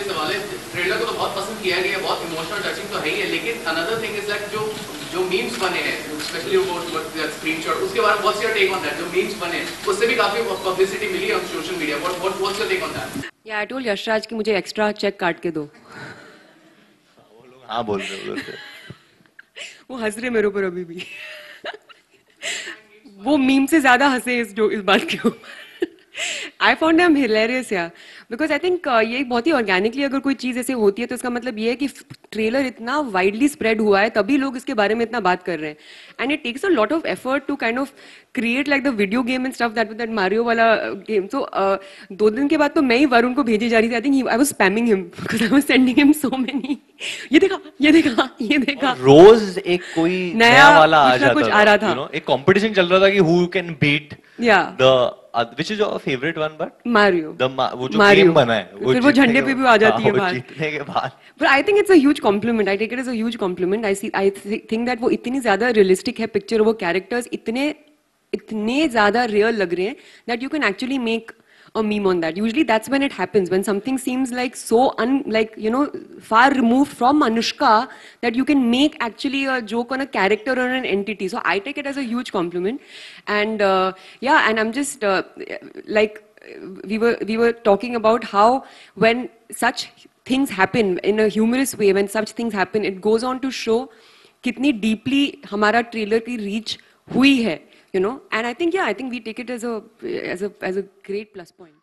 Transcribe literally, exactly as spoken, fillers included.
ये सवाल है, ट्रेलर को तो बहुत पसंद किया गया है, बहुत इमोशनल टचिंग तो है ही है, लेकिन अनदर थिंग इज दैट जो जो मीम्स बने हैं, स्पेशली वो स्क्रीनशॉट, उसके बारे में what's your take on that? जो मीम्स बने उससे भी काफी पब्लिसिटी मिली है on social media, what what what's your take on that? या आई टोल्ड यशराज कि मुझे एक्स्ट्रा चेक काट के दो। हाँ बोल रहे हो उधर वो हंस रहे मेरे ऊपर अभी भी। वो मीम से ज्यादा हंसे इस जो इस बात के ऊपर। आई फाउंड देम हिलेरियस या बिकॉज आई थिंक ये बहुत ही ऑर्गेनिकली अगर कोई चीज ऐसे होती है तो इसका मतलब ये है कि ट्रेलर इतना वाइडली स्प्रेड हुआ है तभी लोग इसके बारे में इतना बात कर रहे हैं and it takes a lot of effort to kind of create like the video game and stuff that that Mario वाला गेम। सो दो दिन के बाद तो मैं ही वरुण को भेजी जा रही थी। I think I was spamming him because I was sending him so many, ये देखा ये देखा ये देखा। रोज एक कोई नया, नया वाला आ जाता कुछ आ रहा था, you know, एक कंपटीशन चल रहा था कि who can beat the which is your favourite one but Mario the वो जो गेम बना है वो फिर वो झंडे पे भी आ जाती है बात जीतने के बाद। But I think it's a huge compliment, I take it as a huge compliment. I see I think that वो इतनी ज्यादा रियलिस्टिक है पिक्चर, वो कैरेक्टर्स इतने इतने ज्यादा रियल लग रहे हैं that you can actually make a meme on that. Usually that's when it happens, when something seems like so un like you know far removed from Anushka that you can make actually a joke on a character or an entity. So I take it as a huge compliment. And uh, yeah, and I'm just uh, like we were we were talking about how when such things happen in a humorous way, when such things happen, it goes on to show kitni deeply हमारा trailer की reach हुई है, you know. And I think yeah, I think we take it as a as a as a great plus point.